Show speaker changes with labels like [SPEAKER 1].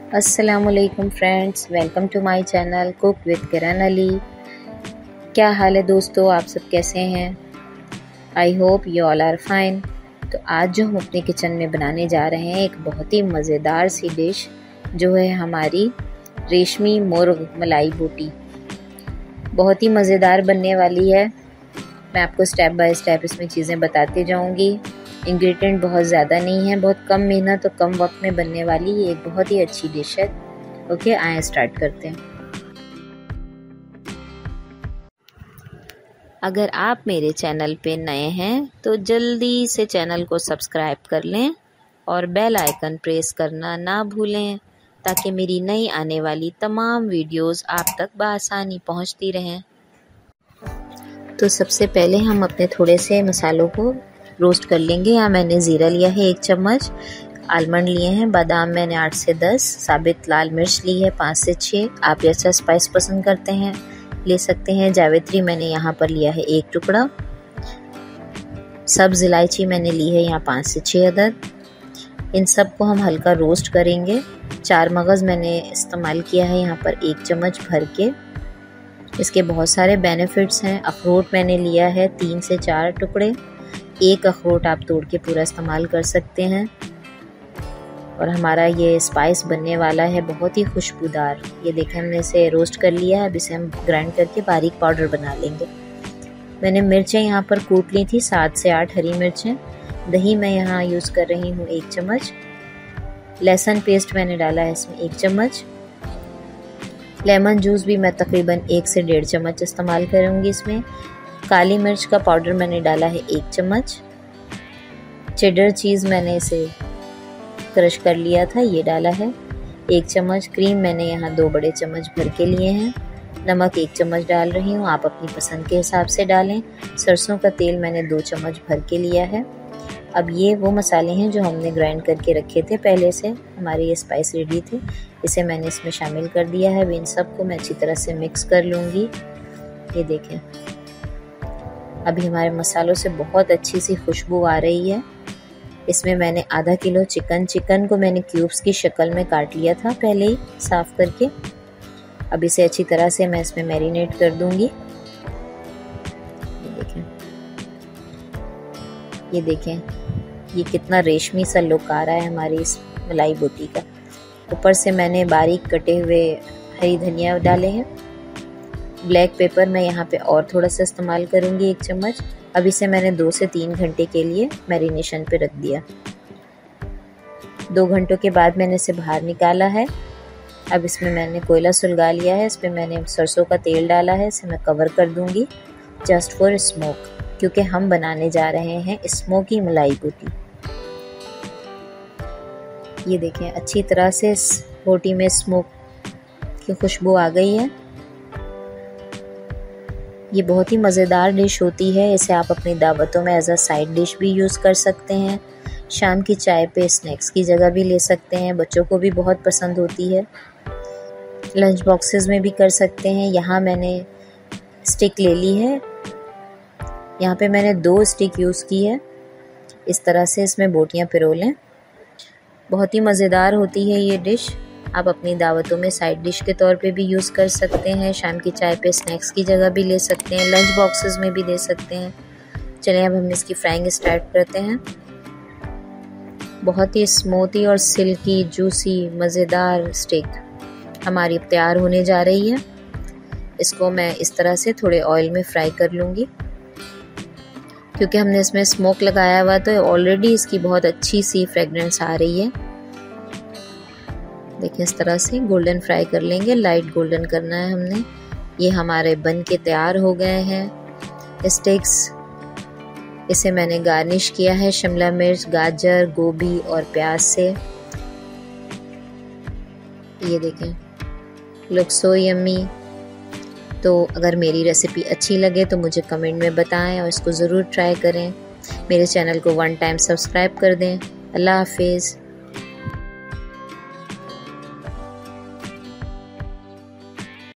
[SPEAKER 1] अस्सलामुअलैकुम friends, welcome to my channel cook with Kiran Ali. क्या हाल है दोस्तों, आप सब कैसे हैं? I hope you all are fine. तो आज जो हम अपने किचन में बनाने जा रहे हैं एक बहुत ही मज़ेदार सी डिश जो है हमारी रेशमी मुर्ग मलाई बोटी। बहुत ही मज़ेदार बनने वाली है। मैं आपको स्टेप बाय स्टेप इसमें चीज़ें बताती जाऊंगी। इंग्रेडिएंट बहुत ज़्यादा नहीं है, बहुत कम मेहनत और कम वक्त में बनने वाली ये एक बहुत ही अच्छी डिश है। ओके, आए स्टार्ट करते हैं। अगर आप मेरे चैनल पे नए हैं तो जल्दी से चैनल को सब्सक्राइब कर लें और बेल आइकन प्रेस करना ना भूलें ताकि मेरी नई आने वाली तमाम वीडियोस आप तक बआसानी पहुंचती रहें। तो सबसे पहले हम अपने थोड़े से मसालों को रोस्ट कर लेंगे। यहाँ मैंने ज़ीरा लिया है 1 चम्मच, आलमंड लिए हैं, बादाम मैंने 8 से 10, साबित लाल मिर्च ली है 5 से 6। आप जैसा स्पाइस पसंद करते हैं ले सकते हैं। जावित्री मैंने यहाँ पर लिया है 1 टुकड़ा। सब्ज़ इलायची मैंने ली है यहाँ 5 से 6 अदद। इन सब को हम हल्का रोस्ट करेंगे। 4 मगज़ मैंने इस्तेमाल किया है यहाँ पर 1 चम्मच भर के। इसके बहुत सारे बेनिफिट्स हैं। अखरोट मैंने लिया है 3 से 4 टुकड़े। 1 अखरोट आप तोड़ के पूरा इस्तेमाल कर सकते हैं। और हमारा ये स्पाइस बनने वाला है बहुत ही खुशबूदार। ये देखें, हमने इसे रोस्ट कर लिया है। अब इसे हम ग्राइंड करके बारीक पाउडर बना लेंगे। मैंने मिर्चें यहाँ पर कूट ली थी 7 से 8 हरी मिर्चें। दही मैं यहाँ यूज़ कर रही हूँ 1 चम्मच। लहसुन पेस्ट मैंने डाला है इसमें 1 चम्मच। लेमन जूस भी मैं तकरीबन 1 से 1.5 चम्मच इस्तेमाल करूँगी इसमें। काली मिर्च का पाउडर मैंने डाला है 1 चम्मच। चेडर चीज़ मैंने इसे क्रश कर लिया था, ये डाला है 1 चम्मच। क्रीम मैंने यहाँ 2 बड़े चम्मच भर के लिए हैं। नमक 1 चम्मच डाल रही हूँ, आप अपनी पसंद के हिसाब से डालें। सरसों का तेल मैंने 2 चम्मच भर के लिया है। अब ये वो मसाले हैं जो हमने ग्राइंड करके रखे थे पहले से, हमारे ये स्पाइस रेडी थे। इसे मैंने इसमें शामिल कर दिया है। इन सब को मैं अच्छी तरह से मिक्स कर लूँगी। ये देखें, अभी हमारे मसालों से बहुत अच्छी सी खुशबू आ रही है। इसमें मैंने आधा किलो चिकन को मैंने क्यूब्स की शक्ल में काट लिया था पहले ही साफ़ करके। अब इसे अच्छी तरह से मैं इसमें मैरिनेट कर दूँगी। ये देखें, ये कितना रेशमी सा लुक आ रहा है हमारी इस मलाई बोटी का। ऊपर से मैंने बारीक कटे हुए हरी धनिया डाले हैं। ब्लैक पेपर मैं यहाँ पे और थोड़ा सा इस्तेमाल करूँगी 1 चम्मच। अब इसे मैंने 2 से 3 घंटे के लिए मैरिनेशन पे रख दिया। 2 घंटों के बाद मैंने इसे बाहर निकाला है। अब इसमें मैंने कोयला सुलगा लिया है। इस पर मैंने सरसों का तेल डाला है। इसे मैं कवर कर दूँगी जस्ट फॉर स्मोक, क्योंकि हम बनाने जा रहे हैं स्मोकी मलाई बोटी। ये देखें, अच्छी तरह से इस बोटी में स्मोक की खुशबू आ गई है। ये बहुत ही मज़ेदार डिश होती है। इसे आप अपनी दावतों में एज अ साइड डिश भी यूज़ कर सकते हैं। शाम की चाय पे स्नैक्स की जगह भी ले सकते हैं। बच्चों को भी बहुत पसंद होती है। लंच बॉक्सेस में भी कर सकते हैं। यहाँ मैंने स्टिक ले ली है। यहाँ पे मैंने 2 स्टिक यूज़ की है। इस तरह से इसमें बोटियाँ पिरो लें। बहुत ही मज़ेदार होती है ये डिश। आप अपनी दावतों में साइड डिश के तौर पे भी यूज़ कर सकते हैं। शाम की चाय पे स्नैक्स की जगह भी ले सकते हैं। लंच बॉक्सेस में भी दे सकते हैं। चलिए अब हम इसकी फ्राइंग स्टार्ट करते हैं। बहुत ही स्मूथी और सिल्की जूसी मज़ेदार स्टिक हमारी तैयार होने जा रही है। इसको मैं इस तरह से थोड़े ऑयल में फ्राई कर लूँगी। क्योंकि हमने इसमें स्मोक लगाया हुआ तो ऑलरेडी इसकी बहुत अच्छी सी फ्रेगरेंस आ रही है। देखिए, इस तरह से गोल्डन फ्राई कर लेंगे। लाइट गोल्डन करना है हमने। ये हमारे बन के तैयार हो गए हैं स्टिक्स। इसे मैंने गार्निश किया है शिमला मिर्च, गाजर, गोभी और प्याज से। ये देखें, लुक सो यम्मी। तो अगर मेरी रेसिपी अच्छी लगे तो मुझे कमेंट में बताएं और इसको ज़रूर ट्राई करें। मेरे चैनल को 1 टाइम सब्सक्राइब कर दें। अल्लाह हाफिज़।